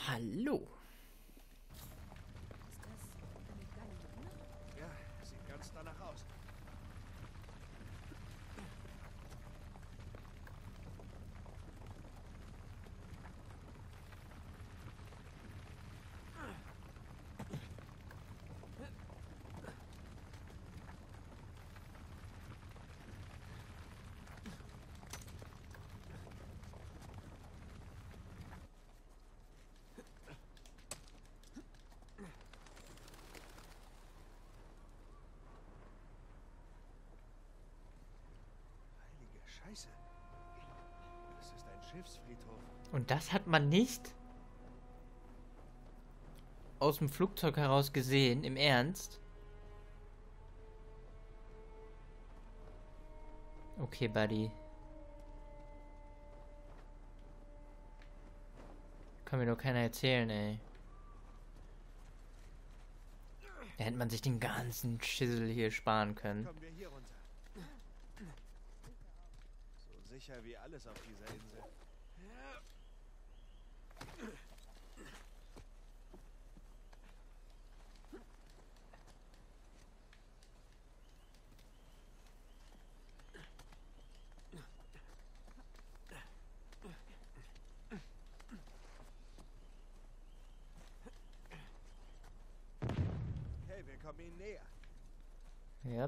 Hallo. Ist das eine Galerie? Ja, sieht ganz danach aus. Heilige Scheiße. Das ist ein Schiffsfriedhof. Und das hat man nicht aus dem Flugzeug heraus gesehen, im Ernst? Okay, Buddy. Kann mir doch keiner erzählen, ey. Da hätte man sich den ganzen Schissel hier sparen können. Kommen wir hier runter. So sicher wie alles auf dieser Insel. Okay, wir kommen ihnen näher. Ja.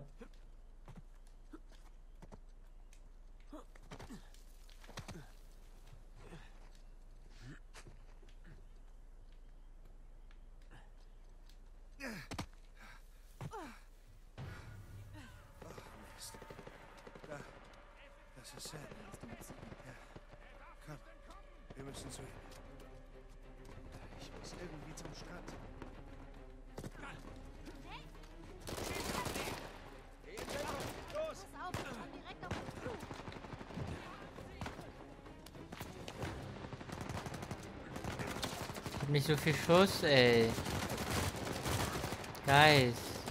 Oh, Mist. Da. Das ist Sam. Ja. Komm. Wir müssen zu ihm. Ich muss irgendwie zum Strand. Geh in Deckung. Los! Pass auf, wir kommen direkt auf uns zu. Ich hab nicht so viel Schuss, ey. Guys.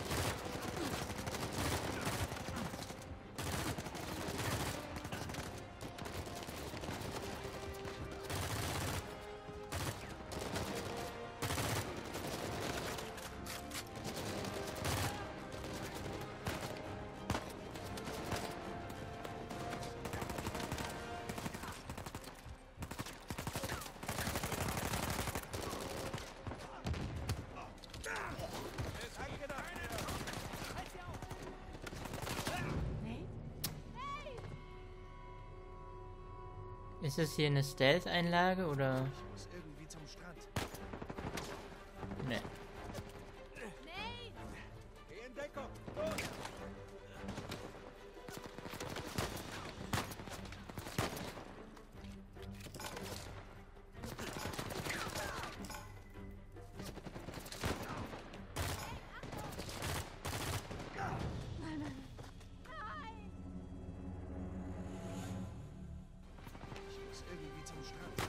Nee? Ist es hier eine Stealth-Einlage oder? Ich muss irgendwie zum Strand. Ne. Nee! Geh in Deckung. Los! Ich muss irgendwie zum Strand.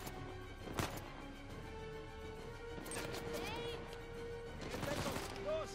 Geh in Deckung. Los!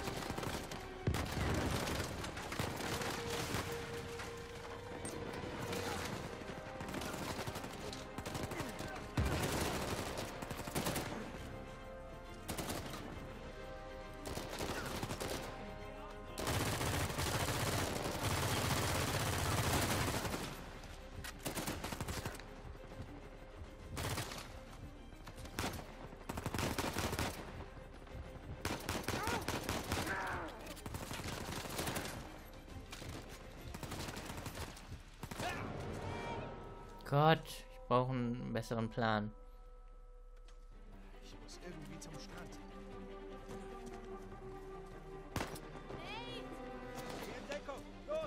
Gott, ich brauche einen besseren Plan. Ich muss irgendwie zum Strand. Geh in Deckung. Los!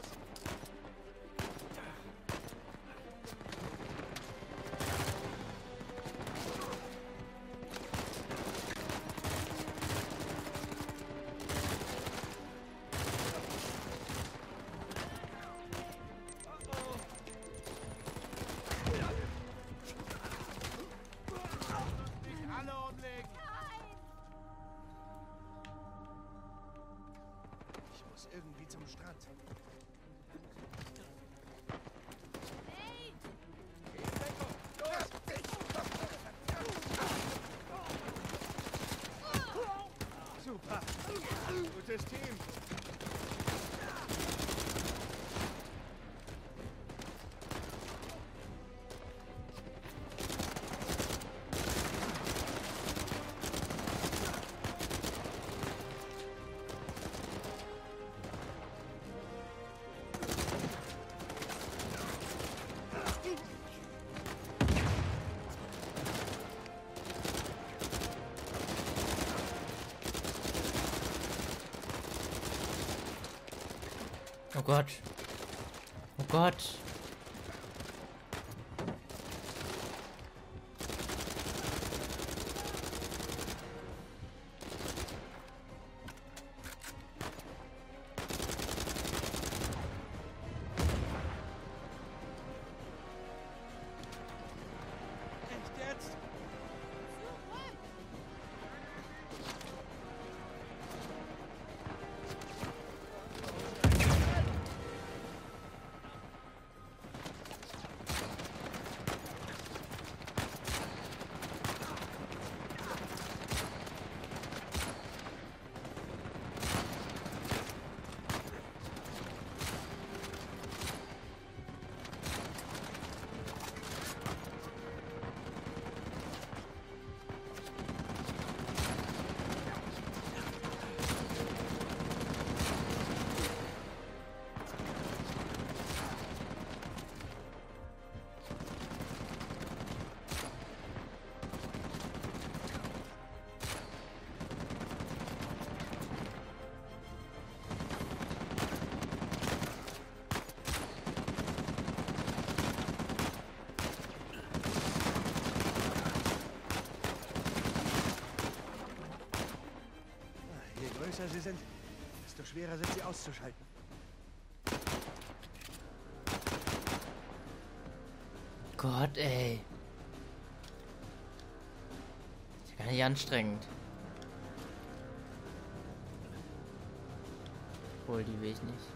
Nicht alle umlegen! Ich muss irgendwie zum Strand. Geh in Deckung. Los! Oh Gott. Oh Gott. Echt jetzt? Zurück! Je größer sie sind, desto schwerer sind sie auszuschalten. Gott, ey. Ist ja gar nicht anstrengend. Obwohl, die will ich nicht.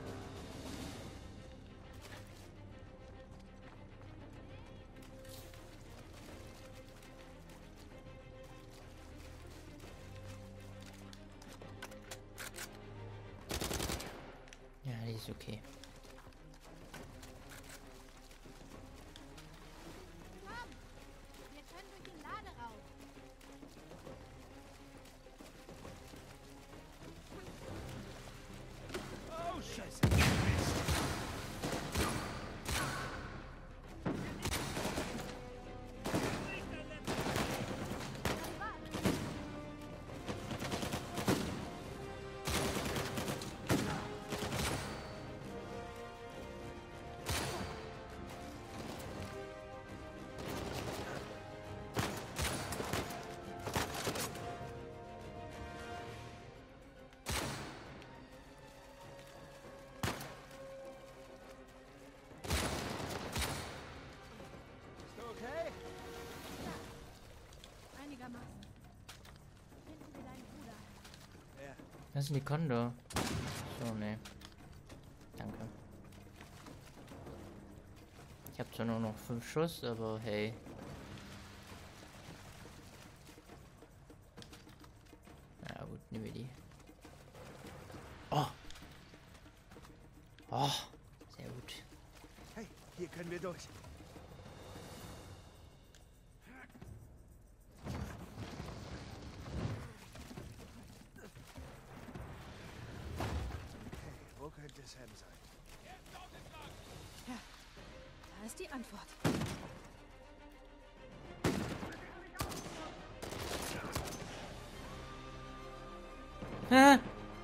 Ja, die ist okay. Komm! Wir können durch den Laderaum. Oh, Scheiße. Bist du okay? Einigermaßen. Finden wir deinen Bruder. Ja. Das sind die Kondo. So, ne. Danke. Ich habe zwar nur noch 5 Schuss, aber hey. Na gut, nehmen wir die. Oh! Oh! Sehr gut. Hey, hier können wir durch. Okay, wo könnte Sam sein? Da ist die Antwort. Ah!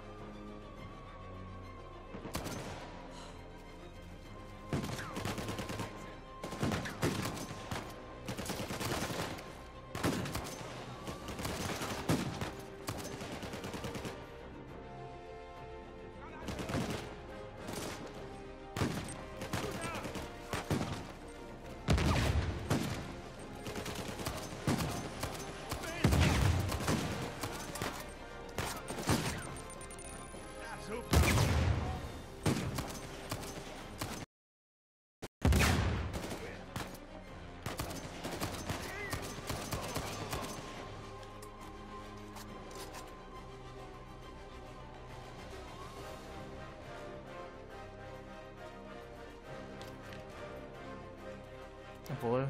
Obwohl.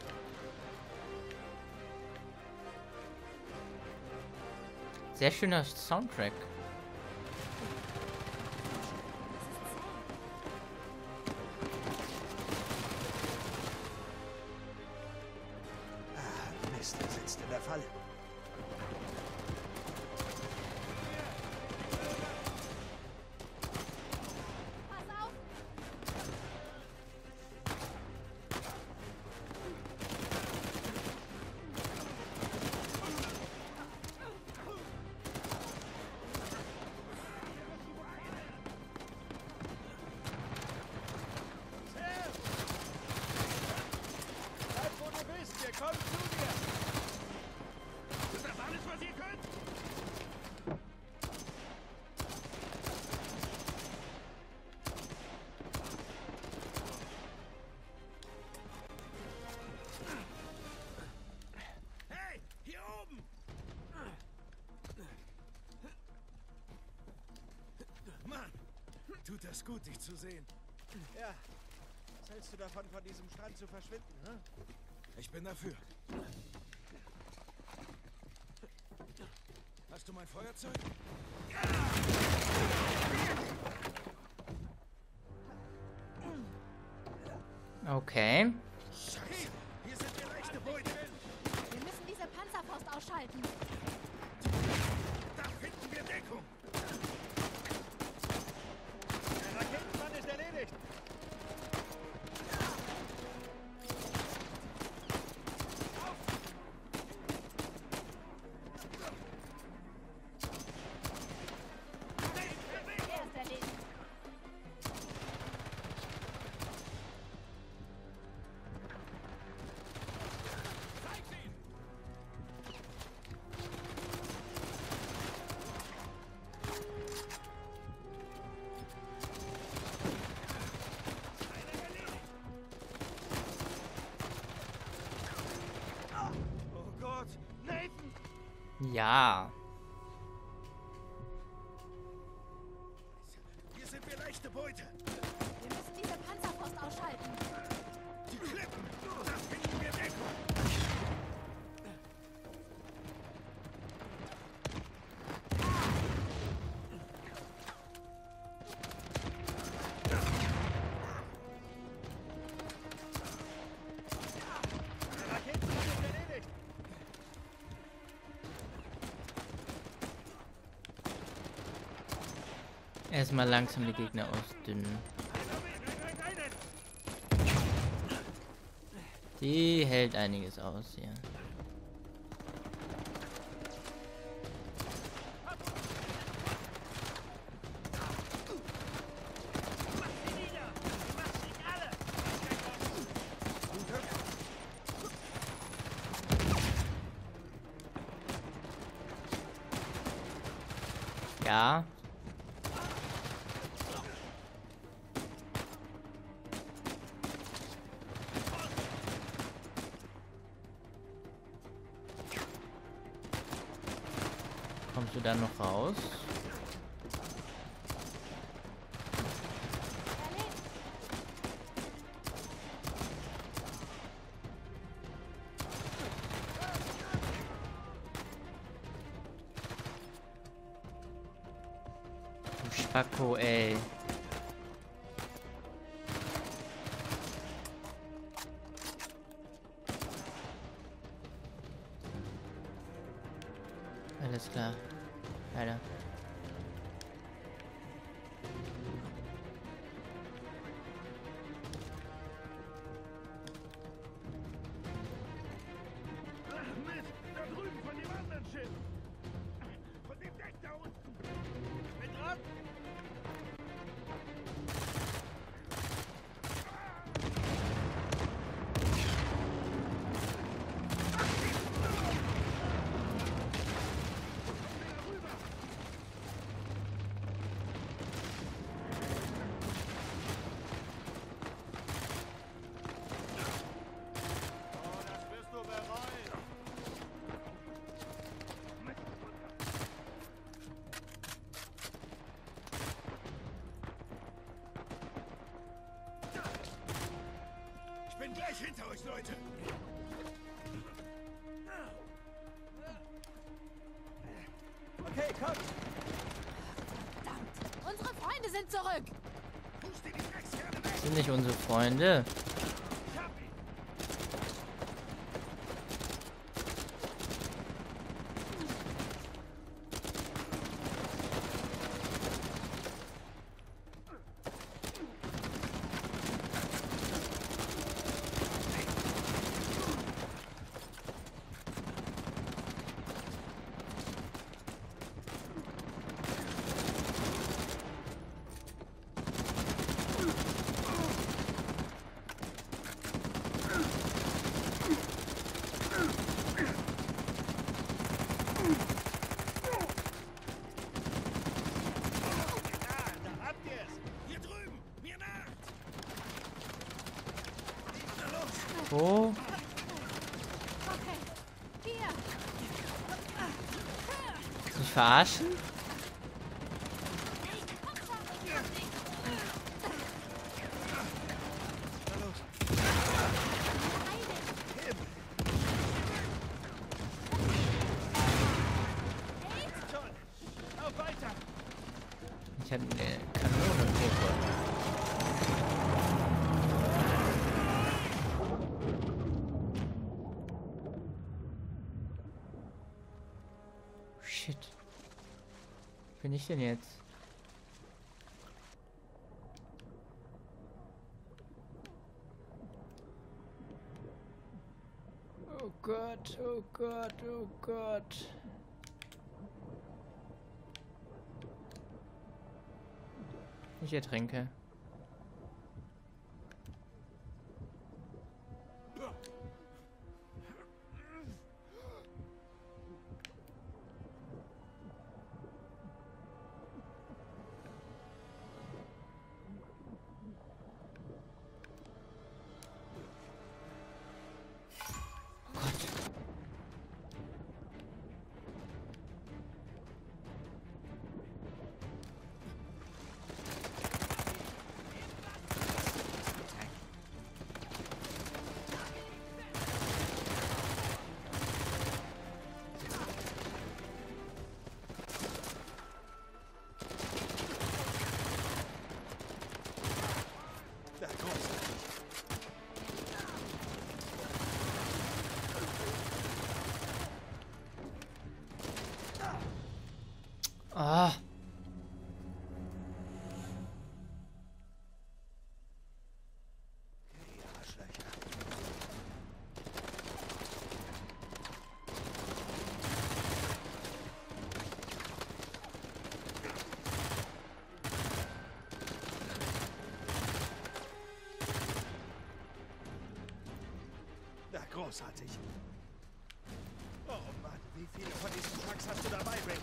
Sehr schöner Soundtrack. Ah, Mist, er sitzt in der Falle. Pass Tut das gut, dich zu sehen. Ja. Was hältst du davon, von diesem Strand zu verschwinden, hm? Ich bin dafür. Hast du mein Feuerzeug? Okay. Scheiße, hier sind wir leichte Beute. Wir müssen diese Panzerfaust ausschalten. Da finden wir Deckung. Der Raketenmann ist erledigt. Er ist erledigt. Oh Gott. Nathan! Ja. Hier sind wir leichte Beute. Wir müssen diese Panzerfaust ausschalten. Die Klippen. Da finden wir Deckung. Der Raketenmann ist erledigt. Erstmal langsam die Gegner ausdünnen. Die hält einiges aus hier. Ja. Kommst du dann noch raus? Erledigt. Du Spacko, ey. Alles klar. Leider. Ach Mist, da drüben von dem anderen Schiff. Von dem Deck da unten. Bin dran. Oh, das wirst du bereuen. Ich bin gleich hinter euch, Leute. Okay, komm. Verdammt. Unsere Freunde sind zurück. Pust dir die Dreckskerne weg. Sind nicht unsere Freunde. Ich hab ihn. Da habt ihr es. Hier drüben, mir nach. Na los. Wo? Okay. Hier. Sich verarschen? hat eine Kanonenpumpe. Shit. Wo bin ich denn jetzt? Oh Gott, oh Gott, oh Gott. Ich ertrinke. Ah. Ja, großartig. Oh Mann, wie viele von diesen Trucks hast du dabei, Rick?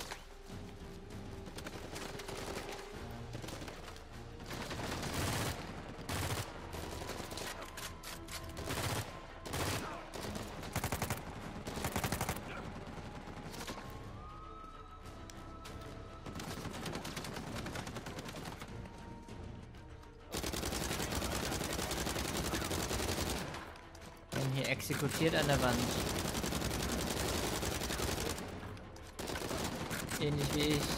Hier exekutiert an der Wand. Ähnlich wie ich.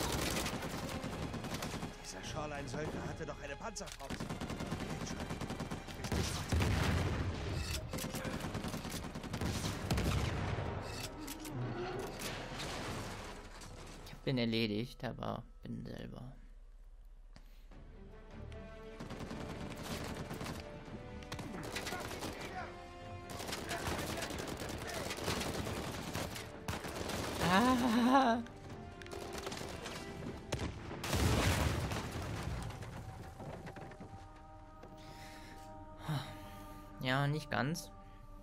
Dieser Shoreline-Söldner hatte doch eine Panzerfaust. Ich bin erledigt, aber bin selber. Ah. Ja, nicht ganz.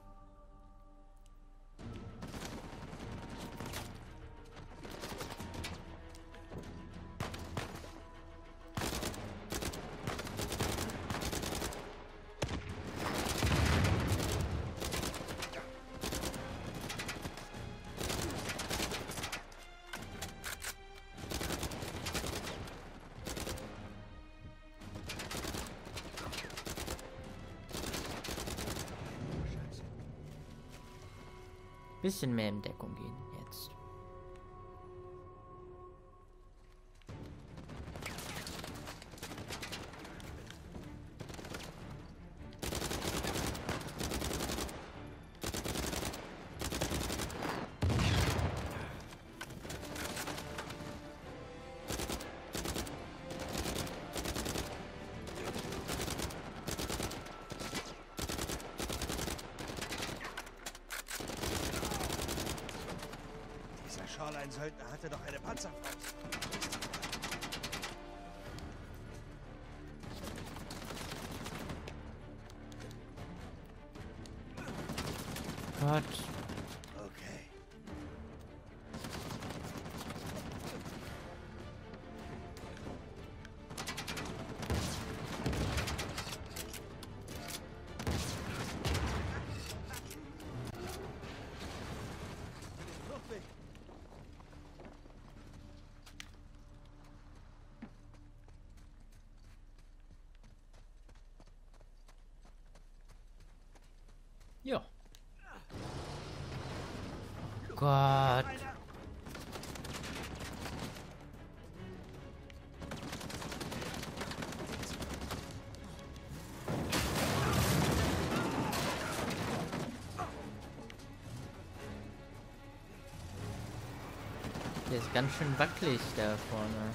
Bisschen mehr in Deckung gehen jetzt. Shoreline-Söldner hatte doch eine Panzerfaust. Gott. Okay. Ja. Gott. Der ist ganz schön wackelig da vorne.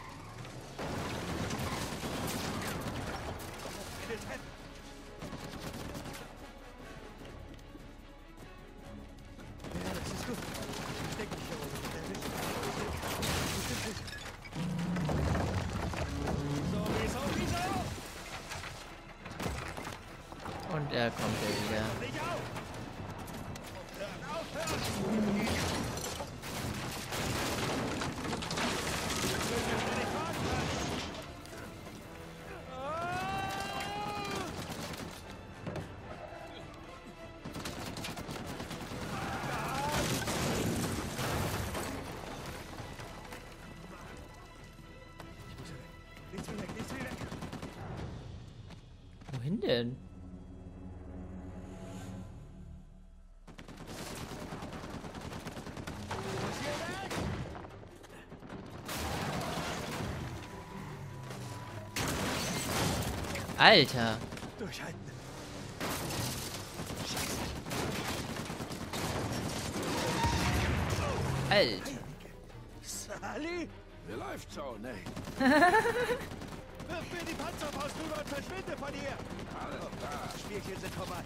Ja, das ist gut. Ich denke nicht, aber so, Und er kommt ja wieder. Nicht auf! Aufhören! Nichts wie weg, nichts wie weg! Wohin denn? Alter! Durchhalten! Alter! Sally? Wie läuft's so, Nate? Wirf mir die Panzerfaust rüber und verschwinde von hier! Alles klar. Die Spielchen sind vorbei.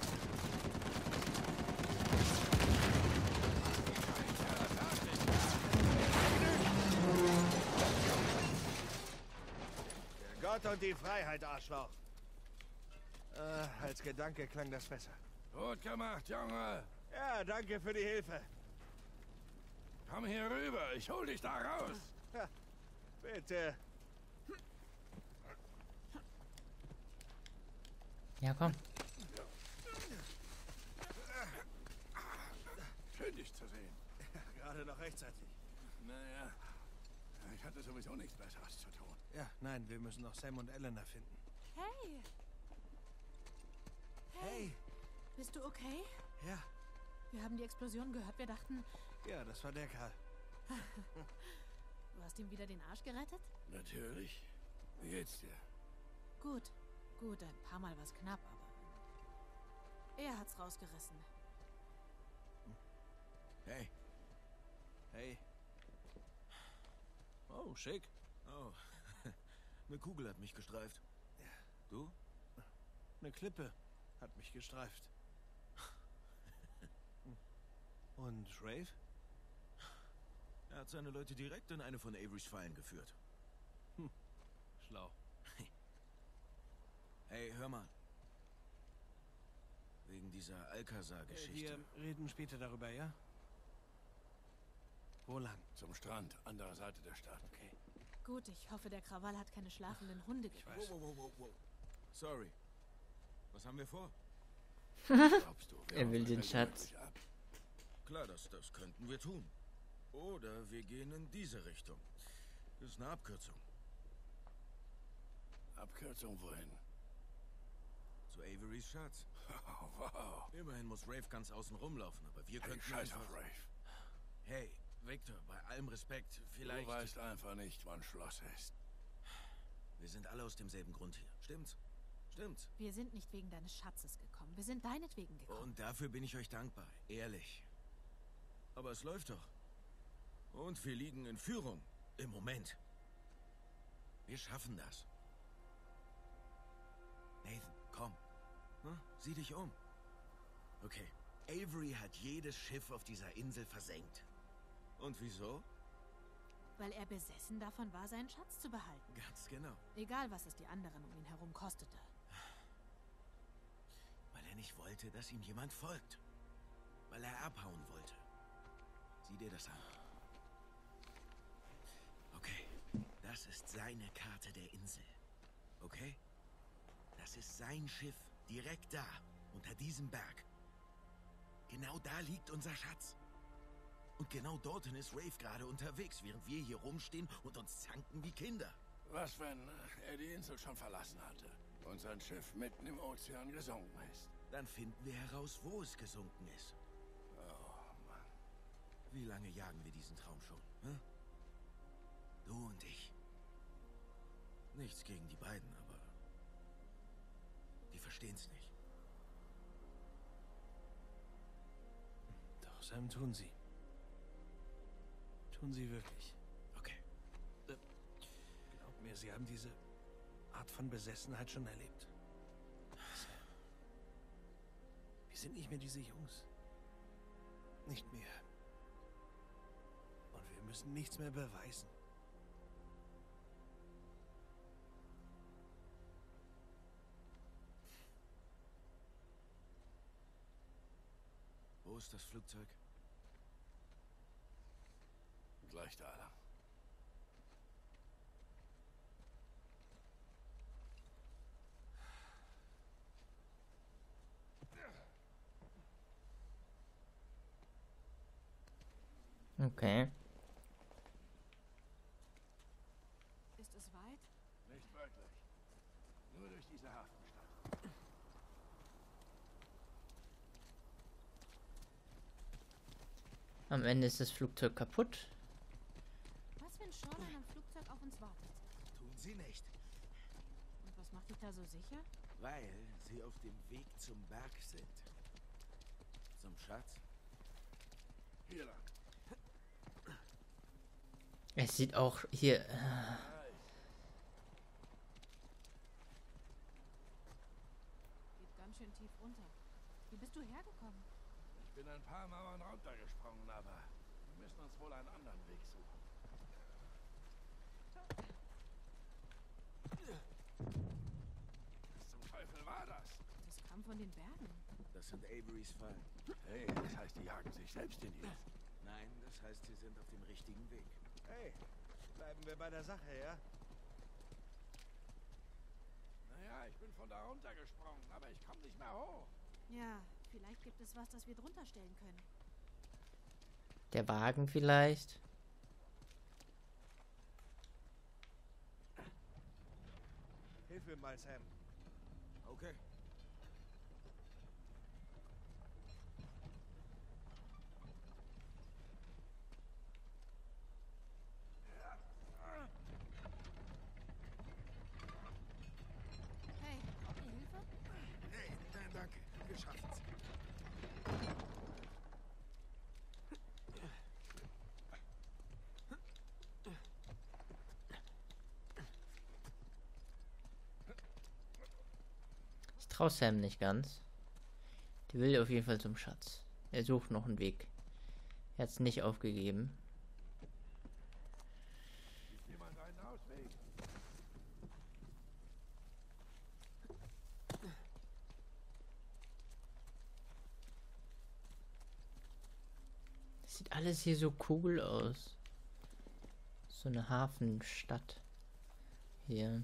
Der Gott und die Freiheit, Arschloch. Als Gedanke klang das besser. Gut gemacht, Junge. Ja, danke für die Hilfe. Komm hier rüber, ich hol dich da raus. Ja, bitte. Ja, komm. Schön, dich zu sehen. Gerade noch rechtzeitig. Naja, ich hatte sowieso nichts Besseres zu tun. Ja, nein, wir müssen noch Sam und Elena finden. Hey, Hey. bist du okay? Ja, Wir haben die Explosion gehört. Wir dachten, ja, das war der Kerl. du hast ihm wieder den Arsch gerettet? Natürlich. Wie geht's dir? Gut, gut, ein paar Mal war es knapp, aber er hat's rausgerissen. Hey. Hey. Oh, schick. Oh. Eine Kugel hat mich gestreift. Du? Eine Klippe hat mich gestreift. Und Rafe? Er hat seine Leute direkt in eine von Averys Fallen geführt. Schlau. Hey, hör mal. Wegen dieser Alcazar-Geschichte. Wir reden später darüber, ja? Wo lang? Zum Strand, andere Seite der Stadt. Okay. Gut, ich hoffe, der Krawall hat keine schlafenden Hunde getötet. Wow. Sorry. Was haben wir vor? Glaubst du, Er will den hauen Schatz. wirklich ab? Klar, das könnten wir tun. Oder wir gehen in diese Richtung. Das ist eine Abkürzung. Abkürzung wohin? Zu Averys Schatz. Oh, wow. Immerhin muss Rafe ganz außen rumlaufen, aber wir Hey, könnten scheiß einfach... auf Rafe. Hey, Victor, bei allem Respekt, vielleicht... Du weißt einfach nicht, wann Schluss ist. Wir sind alle aus demselben Grund hier. Stimmt's? Stimmt's. Wir sind nicht wegen deines Schatzes gekommen. Wir sind deinetwegen gekommen. Und dafür bin ich euch dankbar. Ehrlich. Aber es läuft doch. Und wir liegen in Führung. Im Moment. Wir schaffen das. Nathan, komm. Hm? Sieh dich um. Okay. Avery hat jedes Schiff auf dieser Insel versenkt. Und wieso? Weil er besessen davon war, seinen Schatz zu behalten. Ganz genau. Egal, was es die anderen um ihn herum kostete. Weil er nicht wollte, dass ihm jemand folgt. Weil er abhauen wollte. Sieh dir das an. Okay, das ist seine Karte der Insel. Okay? Das ist sein Schiff, direkt da, unter diesem Berg. Genau da liegt unser Schatz. Und genau dorthin ist Rafe gerade unterwegs, während wir hier rumstehen und uns zanken wie Kinder. Was, wenn er die Insel schon verlassen hatte und sein Schiff mitten im Ozean gesunken ist? Dann finden wir heraus, wo es gesunken ist. Oh, Mann. Wie lange jagen wir diesen Traum schon? Hm? Du und ich. Nichts gegen die beiden, aber die verstehen's nicht. Doch, Sam, tun sie. Tun sie wirklich. Okay. Glaub mir, sie haben diese Art von Besessenheit schon erlebt. Wir sind nicht mehr diese Jungs. Nicht mehr. Und wir müssen nichts mehr beweisen. Wo ist das Flugzeug? Gleich da lang. Okay. Ist es weit? Nicht wirklich. Nur durch diese Hafenstadt. Am Ende ist das Flugzeug kaputt. Was, wenn Shoreline am Flugzeug auf uns wartet? Tun sie nicht. Und was macht dich da so sicher? Weil sie auf dem Weg zum Berg sind. Zum Schatz? Hier lang. Es sieht auch hier. Geht ganz schön tief runter. Wie bist du hergekommen? Ich bin ein paar Mauern runtergesprungen, aber wir müssen uns wohl einen anderen Weg suchen. Was zum Teufel war das? Das kam von den Bergen. Das sind Averys Fallen. Hey, das heißt, die jagen sich selbst in die Luft. Nein, das heißt, sie sind auf dem richtigen Weg. Hey, bleiben wir bei der Sache, ja? Naja, ich bin von da runtergesprungen, aber ich komme nicht mehr hoch. Ja, vielleicht gibt es was, das wir drunter stellen können. Der Wagen vielleicht. Hilf mir mal, Sam. Okay. Hey, braucht ihr Hilfe? Hey, nein, danke. Wir schaffen's. Ich traue Sam nicht ganz. Die will auf jeden Fall zum Schatz. Er sucht noch einen Weg. Er hat es nicht aufgegeben. Gibt jemand einen Ausweg? Sieht alles hier so cool aus. So eine Hafenstadt. Hier.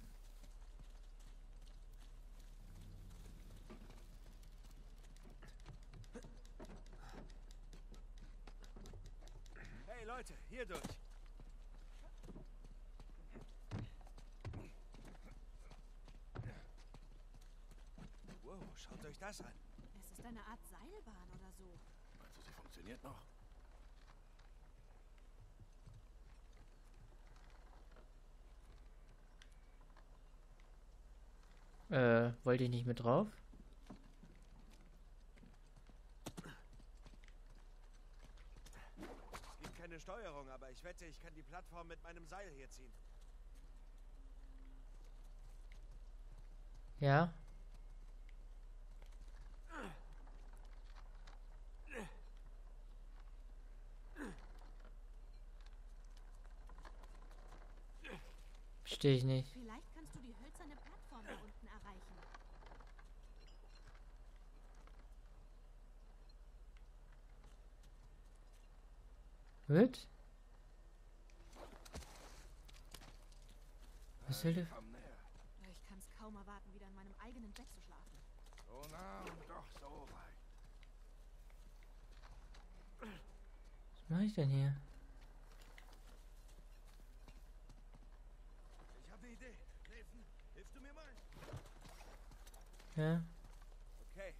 Hey Leute, hier durch. Wow, schaut euch das an. Es ist eine Art Seilbahn oder so. Meinst du, sie funktioniert noch? Wollte ich nicht mit drauf? Es gibt keine Steuerung, aber ich wette, ich kann die Plattform mit meinem Seil hier ziehen. Ja. Verstehe ich nicht. Vielleicht kannst du die hölzerne Plattform da unten erreichen. Wird? Was soll der? Komm näher. Ich kann es kaum erwarten, wieder in meinem eigenen Bett zu schlafen. So nah und doch so weit. Was mache ich denn hier? Ich habe eine Idee. Nathan, hilfst du mir mal? Ja. Okay.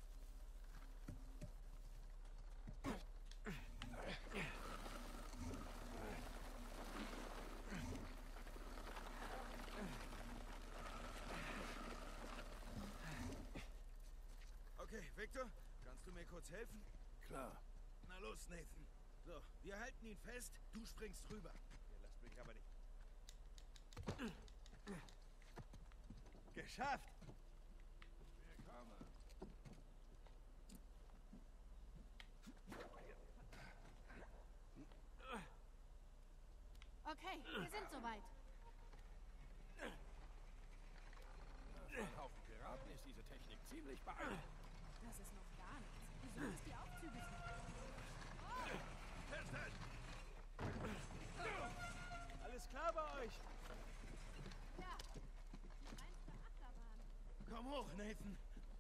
Okay, Victor, kannst du mir kurz helfen? Klar. Na los, Nathan. So, Wir halten ihn fest, du springst rüber. Ihr lasst mich aber nicht. Geschafft! Willkommen. Okay, wir sind soweit. Für einen Haufen Piraten ist diese Technik ziemlich beeindruckend. Das ist noch gar nichts. Wieso ist die Aufzüge sind? Festhalten! Alles klar bei euch? Ja, die reinste Achterbahn. Komm hoch, Nathan.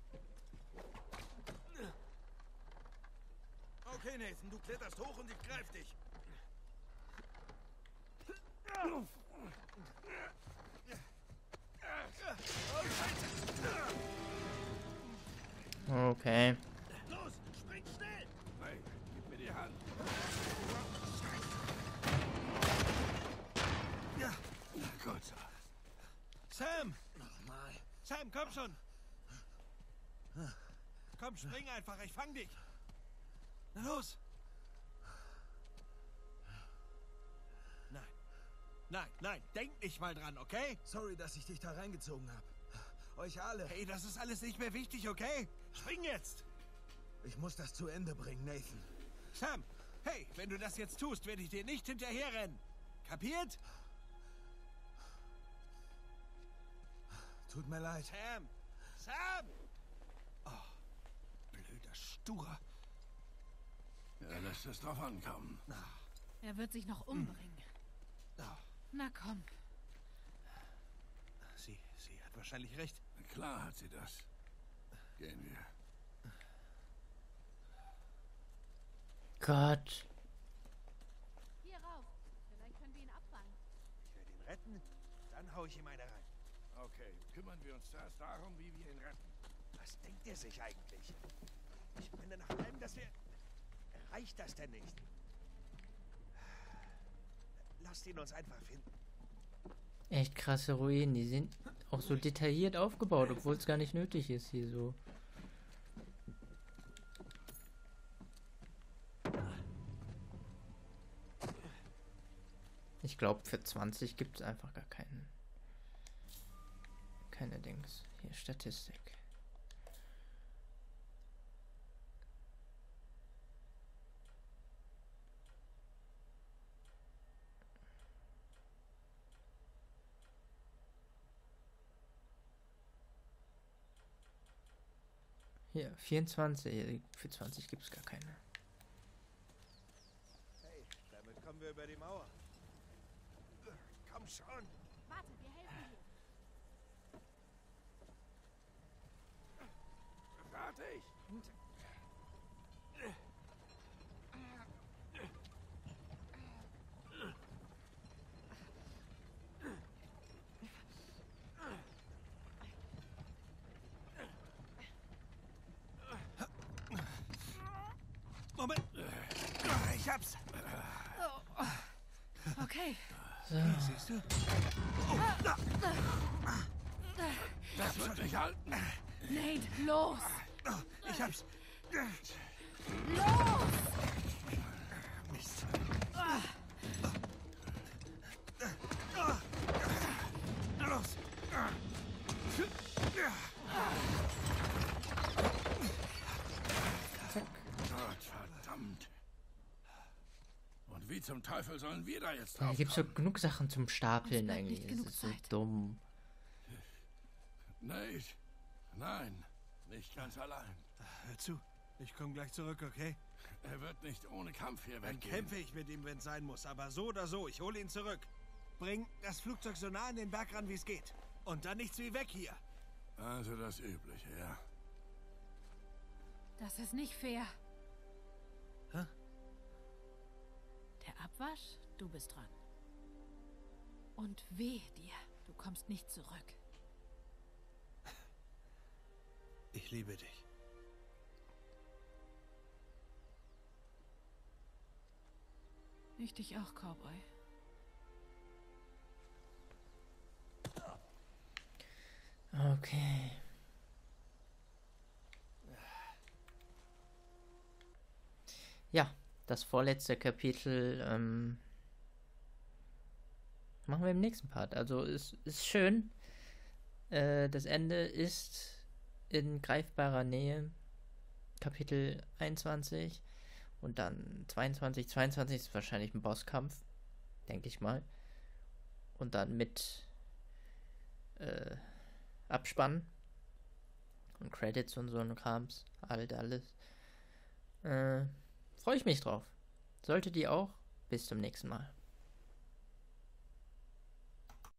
Okay, Nathan, du kletterst hoch und ich greif dich. Okay. Los, spring schnell! Hey, gib mir die Hand. Ja. Gut. Sam! Nochmal. Sam, komm schon! Komm, spring einfach, ich fang dich! Na los! Nein. Nein, nein, denk nicht mal dran, okay? Sorry, dass ich dich da reingezogen habe. Euch alle. Hey, das ist alles nicht mehr wichtig, okay? Spring jetzt! Ich muss das zu Ende bringen, Nathan. Sam! Hey, wenn du das jetzt tust, werde ich dir nicht hinterherrennen. Kapiert? Tut mir leid. Sam! Sam! Oh, blöder Stur. Er lässt es drauf ankommen. Er wird sich noch umbringen. Oh, Na komm. sie hat wahrscheinlich recht. Klar hat sie das. Gehen wir. Gott. Hier rauf. Vielleicht können wir ihn abfangen. Ich werde ihn retten, dann hau ich ihm eine rein. Okay, kümmern wir uns zuerst darum, wie wir ihn retten. Was denkt er sich eigentlich? Ich meine, nach allem, dass wir... Reicht das denn nicht? Lasst ihn uns einfach finden. Echt krasse Ruinen. Die sind auch so detailliert aufgebaut, obwohl es gar nicht nötig ist hier so. Ich glaube, für 20 gibt es einfach gar keine Dings. Hier, Statistik. Hier, 24. Für 20 gibt es gar keine. Hey, damit kommen wir über die Mauer. Komm schon. Warte, wir helfen dir. Fertig! Moment. Ich hab's. Okay. Siehst du? Das wird nicht halten! Nate, los! Ich hab's. Los! Mist. Los. Gott verdammt! Und wie zum Teufel sollen wir da jetzt Da drauf gibt es so kommen? genug Sachen zum Stapeln bleibt eigentlich. nicht Das genug ist so Zeit. dumm. Nate, nein, nicht ganz allein. Hör zu. Ich komme gleich zurück, okay? Er wird nicht ohne Kampf hier Dann weggehen. kämpfe ich mit ihm, wenn es sein muss. Aber so oder so, ich hole ihn zurück. Bring das Flugzeug so nah an den Berg ran, wie es geht. Und dann nichts wie weg hier. Also das Übliche, ja. Das ist nicht fair. Hä? Der Abwasch, du bist dran. Und weh dir, du kommst nicht zurück. Ich liebe dich. Ich dich auch, Cowboy. Okay. Ja, Das vorletzte Kapitel machen wir im nächsten Part. Also es ist schön. Das Ende ist in greifbarer Nähe. Kapitel 21 und dann 22. 22 ist wahrscheinlich ein Bosskampf, denke ich mal. Und dann mit Abspann und Credits und so ein Krams. Alles. Freue ich mich drauf. Solltet ihr auch. Bis zum nächsten Mal.